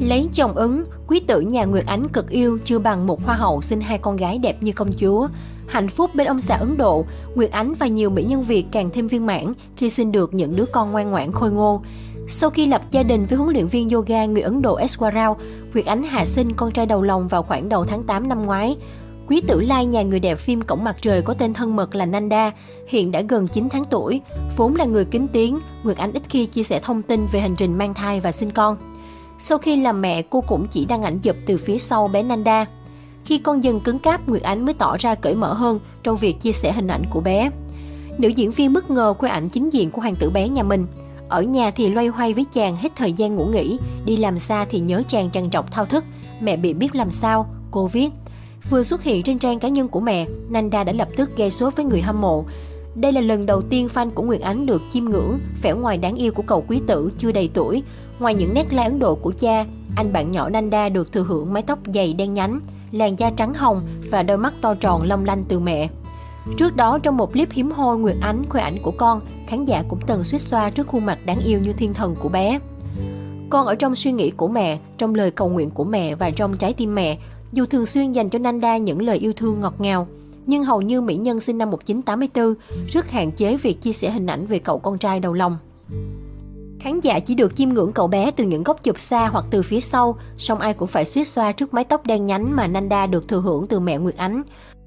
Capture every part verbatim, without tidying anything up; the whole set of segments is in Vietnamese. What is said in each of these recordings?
Lấy chồng Ứng, quý tử nhà Nguyệt Ánh cực yêu chưa bằng một hoa hậu sinh hai con gái đẹp như công chúa. Hạnh phúc bên ông xã Ấn Độ, Nguyệt Ánh và nhiều mỹ nhân Việt càng thêm viên mãn khi sinh được những đứa con ngoan ngoãn khôi ngô. Sau khi lập gia đình với huấn luyện viên yoga người Ấn Độ Eswar Rao, Nguyệt Ánh hạ sinh con trai đầu lòng vào khoảng đầu tháng tám năm ngoái. Quý tử lai nhà người đẹp phim Cổng Mặt Trời có tên thân mật là Nanda, hiện đã gần chín tháng tuổi. Vốn là người kín tiếng, Nguyệt Ánh ít khi chia sẻ thông tin về hành trình mang thai và sinh con. Sau khi làm mẹ, cô cũng chỉ đăng ảnh chụp từ phía sau bé Nanda. Khi con dần cứng cáp, Nguyệt Ánh mới tỏ ra cởi mở hơn trong việc chia sẻ hình ảnh của bé. Nữ diễn viên bất ngờ khoe ảnh chính diện của hoàng tử bé nhà mình. Ở nhà thì loay hoay với chàng hết thời gian ngủ nghỉ, đi làm xa thì nhớ chàng trằn trọc thao thức. Mẹ bị biết làm sao, cô viết. Vừa xuất hiện trên trang cá nhân của mẹ, Nanda đã lập tức gây sốt với người hâm mộ. Đây là lần đầu tiên fan của Nguyệt Ánh được chiêm ngưỡng vẻ ngoài đáng yêu của cậu quý tử chưa đầy tuổi. Ngoài những nét lai Ấn Độ của cha, anh bạn nhỏ Nanda được thừa hưởng mái tóc dày đen nhánh, làn da trắng hồng và đôi mắt to tròn long lanh từ mẹ. Trước đó, trong một clip hiếm hoi Nguyệt Ánh khoe ảnh của con, khán giả cũng từng suýt xoa trước khuôn mặt đáng yêu như thiên thần của bé. Con ở trong suy nghĩ của mẹ, trong lời cầu nguyện của mẹ và trong trái tim mẹ. Dù thường xuyên dành cho Nanda những lời yêu thương ngọt ngào, nhưng hầu như mỹ nhân sinh năm một nghìn chín trăm tám mươi tư rất hạn chế việc chia sẻ hình ảnh về cậu con trai đầu lòng. Khán giả chỉ được chiêm ngưỡng cậu bé từ những góc chụp xa hoặc từ phía sau, song ai cũng phải suýt xoa trước mái tóc đen nhánh mà Nanda được thừa hưởng từ mẹ Nguyệt Ánh.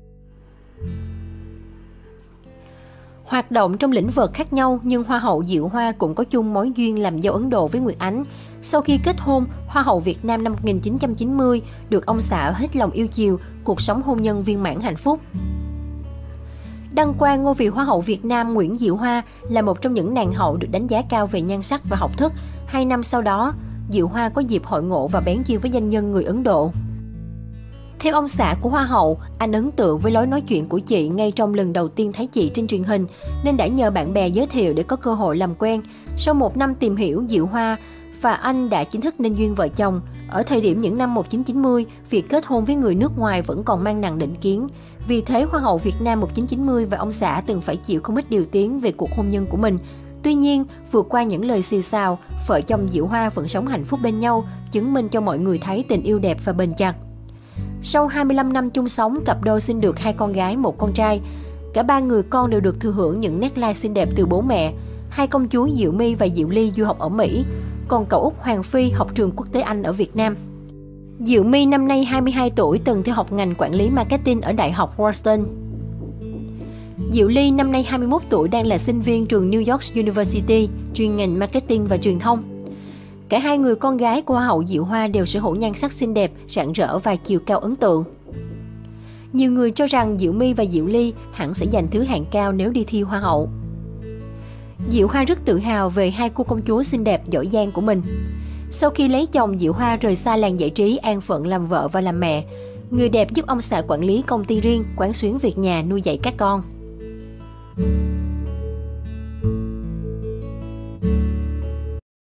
Hoạt động trong lĩnh vực khác nhau nhưng Hoa hậu Diệu Hoa cũng có chung mối duyên làm dâu Ấn Độ với Nguyệt Ánh. Sau khi kết hôn, Hoa hậu Việt Nam năm một nghìn chín trăm chín mươi được ông xã hết lòng yêu chiều, cuộc sống hôn nhân viên mãn hạnh phúc. Đăng quang ngôi vị Hoa hậu Việt Nam Nguyễn Diệu Hoa là một trong những nàng hậu được đánh giá cao về nhan sắc và học thức. Hai năm sau đó, Diệu Hoa có dịp hội ngộ và bén duyên với doanh nhân người Ấn Độ. Theo ông xã của Hoa hậu, anh ấn tượng với lối nói chuyện của chị ngay trong lần đầu tiên thấy chị trên truyền hình, nên đã nhờ bạn bè giới thiệu để có cơ hội làm quen. Sau một năm tìm hiểu, Diệu Hoa và anh đã chính thức nên duyên vợ chồng. Ở thời điểm những năm một nghìn chín trăm chín mươi, việc kết hôn với người nước ngoài vẫn còn mang nặng định kiến. Vì thế, Hoa hậu Việt Nam một nghìn chín trăm chín mươi và ông xã từng phải chịu không ít điều tiếng về cuộc hôn nhân của mình. Tuy nhiên, vượt qua những lời xì xào, vợ chồng Diệu Hoa vẫn sống hạnh phúc bên nhau, chứng minh cho mọi người thấy tình yêu đẹp và bền chặt. Sau hai mươi lăm năm chung sống, cặp đôi sinh được hai con gái, một con trai. Cả ba người con đều được thừa hưởng những nét lai xinh đẹp từ bố mẹ. Hai công chúa Diệu My và Diệu Ly du học ở Mỹ, còn cậu út Hoàng Phi học trường quốc tế Anh ở Việt Nam. Diệu My năm nay hai mươi hai tuổi, từng theo học ngành quản lý marketing ở Đại học Wharton. Diệu Ly năm nay hai mươi mốt tuổi, đang là sinh viên trường New York University, chuyên ngành marketing và truyền thông. Cả hai người con gái của Hoa hậu Diệu Hoa đều sở hữu nhan sắc xinh đẹp, rạng rỡ và chiều cao ấn tượng. Nhiều người cho rằng Diệu My và Diệu Ly hẳn sẽ giành thứ hạng cao nếu đi thi Hoa hậu. Diệu Hoa rất tự hào về hai cô công chúa xinh đẹp giỏi giang của mình. Sau khi lấy chồng, Diệu Hoa rời xa làng giải trí, an phận làm vợ và làm mẹ. Người đẹp giúp ông xã quản lý công ty riêng, quán xuyến việc nhà, nuôi dạy các con.